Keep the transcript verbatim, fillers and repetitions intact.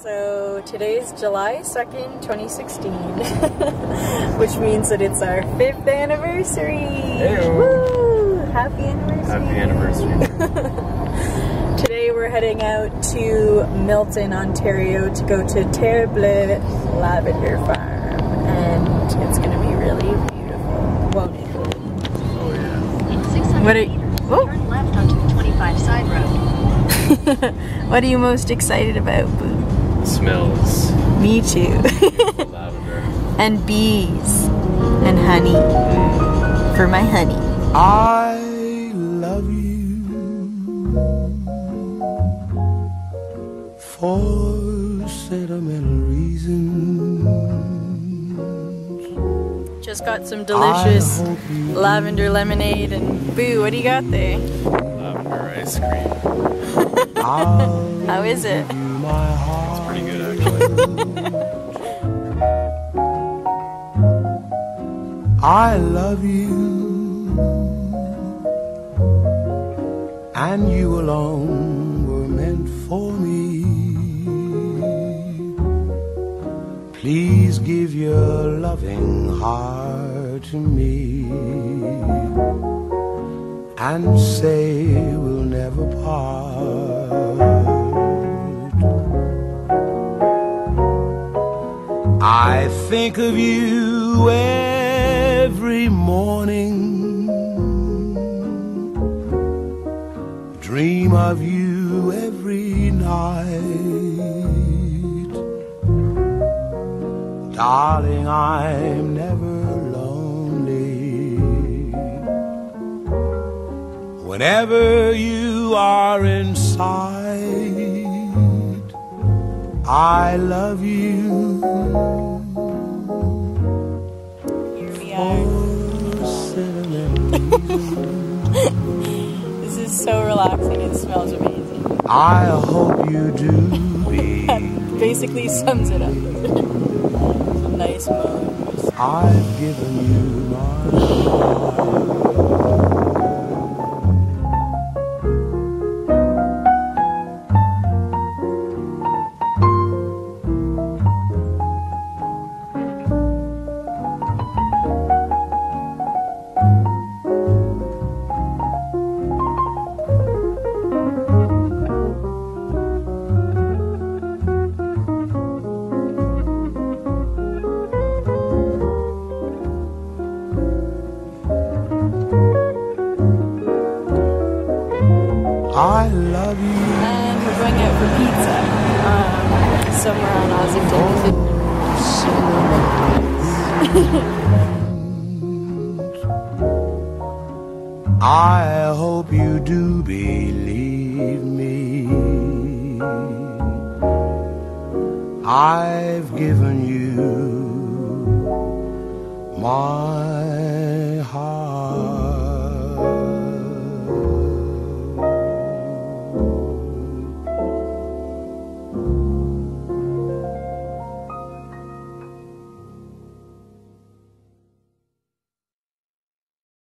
So today's July second, twenty sixteen, which means that it's our fifth anniversary. Hey-o. Woo! Happy anniversary. Happy anniversary. Today we're heading out to Milton, Ontario to go to Terre Bleu Lavender Farm, and it's going to be really beautiful, won't it? Oh yeah. In six hundred What are, meters, oh. turn left onto the twenty-five side road. What are you most excited about, Boo? Smells. Me too. Lavender. And bees. And honey. Mm. For my honey. I love you for sentimental reasons. Just got some delicious lavender lemonade, and Boo, what do you got there? Lavender ice cream. How is it? It's pretty good actually. I love you, and you alone were meant for me. Please give your loving heart to me, and say we'll never part. I think of you every morning, dream of you every night. Darling, I'm never lonely whenever you are in sight. I love you. Here we are. This is so relaxing. It smells amazing. I hope you do be. That basically sums it up. Some nice moans. I've given you my heart. I love you. And we're going out for pizza. Um, somewhere on Ossington. I hope you do believe me. I've given you my heart.